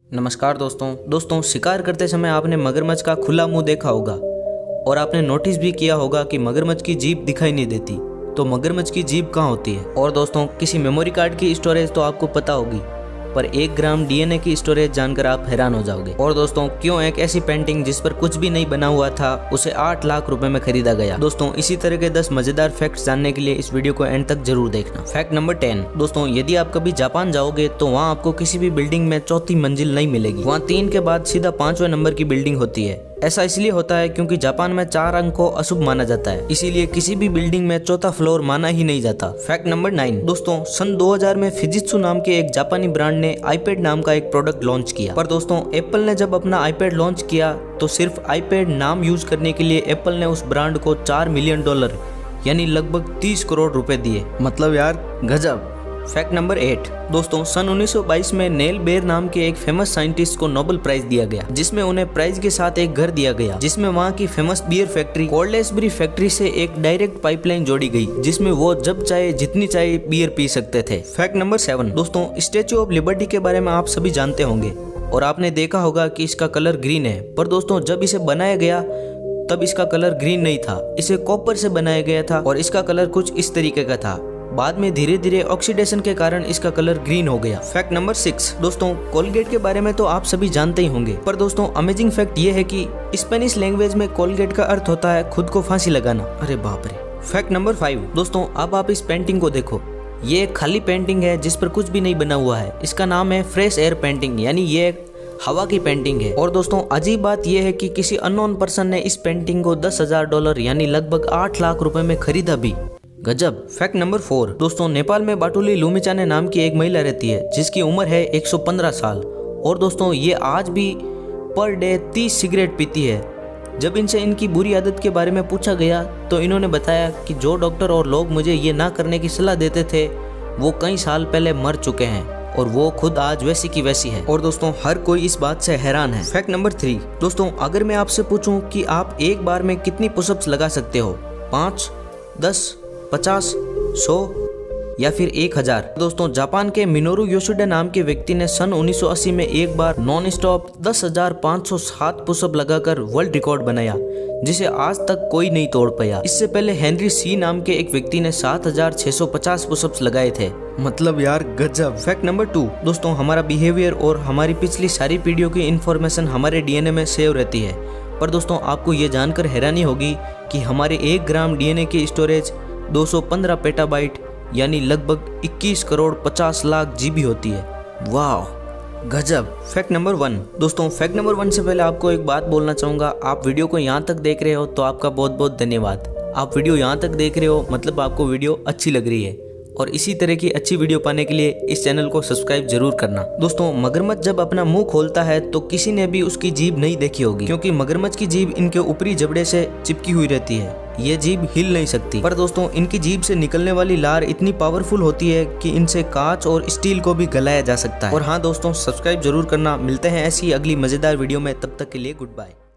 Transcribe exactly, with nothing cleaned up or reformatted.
नमस्कार दोस्तों दोस्तों शिकार करते समय आपने मगरमच्छ का खुला मुंह देखा होगा और आपने नोटिस भी किया होगा कि मगरमच्छ की जीभ दिखाई नहीं देती। तो मगरमच्छ की जीभ कहाँ होती है? और दोस्तों किसी मेमोरी कार्ड की स्टोरेज तो आपको पता होगी, पर एक ग्राम डीएनए की स्टोरेज जानकर आप हैरान हो जाओगे। और दोस्तों क्यों एक ऐसी पेंटिंग जिस पर कुछ भी नहीं बना हुआ था उसे आठ लाख रुपए में खरीदा गया। दोस्तों इसी तरह के दस मजेदार फैक्ट्स जानने के लिए इस वीडियो को एंड तक जरूर देखना। फैक्ट नंबर टेन दोस्तों, यदि आप कभी जापान जाओगे तो वहाँ आपको किसी भी बिल्डिंग में चौथी मंजिल नहीं मिलेगी। वहाँ तीन के बाद सीधा पांचवें नंबर की बिल्डिंग होती है। ऐसा इसलिए होता है क्योंकि जापान में चार अंक को अशुभ माना जाता है, इसीलिए किसी भी बिल्डिंग में चौथा फ्लोर माना ही नहीं जाता। फैक्ट नंबर नाइन दोस्तों, सन दो हज़ार में फिजित्सु नाम के एक जापानी ब्रांड ने आईपैड नाम का एक प्रोडक्ट लॉन्च किया। पर दोस्तों एप्पल ने जब अपना आईपैड लॉन्च किया तो सिर्फ आईपैड नाम यूज करने के लिए एप्पल ने उस ब्रांड को चार मिलियन डॉलर यानी लगभग तीस करोड़ रुपए दिए। मतलब यार गजब। फैक्ट नंबर एट दोस्तों, सन उन्नीस सौ बाईस में नेल बेर नाम के एक फेमस साइंटिस्ट को नोबेल प्राइज दिया गया, जिसमें उन्हें प्राइज के साथ एक घर दिया गया, जिसमें वहाँ की फेमस बियर फैक्ट्री कोल्डेसबरी फैक्ट्री से एक डायरेक्ट पाइपलाइन जोड़ी गई, जिसमें वो जब चाहे जितनी चाहे बियर पी सकते थे। फैक्ट नंबर सेवन दोस्तों, स्टैचू ऑफ लिबर्टी के बारे में आप सभी जानते होंगे और आपने देखा होगा कि इसका कलर ग्रीन है। पर दोस्तों जब इसे बनाया गया तब इसका कलर ग्रीन नहीं था, इसे कॉपर से बनाया गया था और इसका कलर कुछ इस तरीके का था। बाद में धीरे धीरे ऑक्सीडेशन के कारण इसका कलर ग्रीन हो गया। फैक्ट नंबर सिक्स दोस्तों, कोलगेट के बारे में तो आप सभी जानते ही होंगे, पर दोस्तों अमेजिंग फैक्ट ये है कि स्पेनिश लैंग्वेज में कोलगेट का अर्थ होता है खुद को फांसी लगाना। अरे बाप रे। फैक्ट नंबर फाइव दोस्तों, अब आप इस पेंटिंग को देखो, ये एक खाली पेंटिंग है जिस पर कुछ भी नहीं बना हुआ है। इसका नाम है फ्रेश एयर पेंटिंग, यानी ये एक हवा की पेंटिंग है। और दोस्तों अजीब बात यह है कि किसी अननोन पर्सन ने इस पेंटिंग को दस हजार डॉलर यानी लगभग आठ लाख रुपए में खरीदा भी। गजब। फैक्ट नंबर फोर दोस्तों, नेपाल में बाटुली लुमिचाने नाम की एक महिला रहती है जिसकी उम्र है एक सौ पंद्रह साल। और दोस्तों ये आज भी पर डे तीस सिगरेट पीती है। जब इनसे इनकी बुरी आदत के बारे में पूछा गया तो इन्होंने बताया कि जो डॉक्टर और लोग मुझे ये ना करने की सलाह देते थे वो कई साल पहले मर चुके हैं और वो खुद आज वैसी की वैसी है। और दोस्तों हर कोई इस बात से हैरान है। फैक्ट नंबर थ्री दोस्तों, अगर मैं आपसे पूछूं कि आप एक बार में कितनी पुशअप्स लगा सकते हो, पाँच, दस, पचास, सौ या फिर एक हजार। दोस्तों जापान के मिनोरू योशिडा नाम के व्यक्ति ने सन उन्नीस सौ अस्सी में एक बार नॉन स्टॉप दस हजार पाँच सौ सात पुशअप लगाकर वर्ल्ड रिकॉर्ड बनाया, जिसे आज तक कोई नहीं तोड़ पाया। इससे पहले हेनरी सी नाम के एक व्यक्ति ने सात हजार छह सौ पचास पुशअप्स लगाए थे। मतलब यार गजब। फैक्ट नंबर टू दोस्तों, हमारा बिहेवियर और हमारी पिछली सारी पीढ़ियों की इन्फॉर्मेशन हमारे डीएनए में सेव रहती है। पर दोस्तों आपको ये जानकर हैरानी होगी कि हमारे एक ग्राम डीएनए की स्टोरेज दो सौ पंद्रह पेटाबाइट यानी लगभग इक्कीस करोड़ पचास लाख जीबी होती है। वाह गजब। फैक्ट नंबर वन दोस्तों, फैक्ट नंबर वन से पहले आपको एक बात बोलना चाहूँगा। आप वीडियो को यहाँ तक देख रहे हो तो आपका बहुत बहुत धन्यवाद। आप वीडियो यहाँ तक देख रहे हो मतलब आपको वीडियो अच्छी लग रही है, और इसी तरह की अच्छी वीडियो पाने के लिए इस चैनल को सब्सक्राइब जरूर करना। दोस्तों मगरमच्छ जब अपना मुंह खोलता है तो किसी ने भी उसकी जीभ नहीं देखी होगी, क्योंकि मगरमच्छ की जीभ इनके ऊपरी जबड़े से चिपकी हुई रहती है। ये जीभ हिल नहीं सकती। पर दोस्तों इनकी जीभ से निकलने वाली लार इतनी पावरफुल होती है कि इनसे कांच और स्टील को भी गलाया जा सकता है। और हाँ दोस्तों सब्सक्राइब जरूर करना। मिलते हैं ऐसी अगली मजेदार वीडियो में, तब तक के लिए गुड बाय।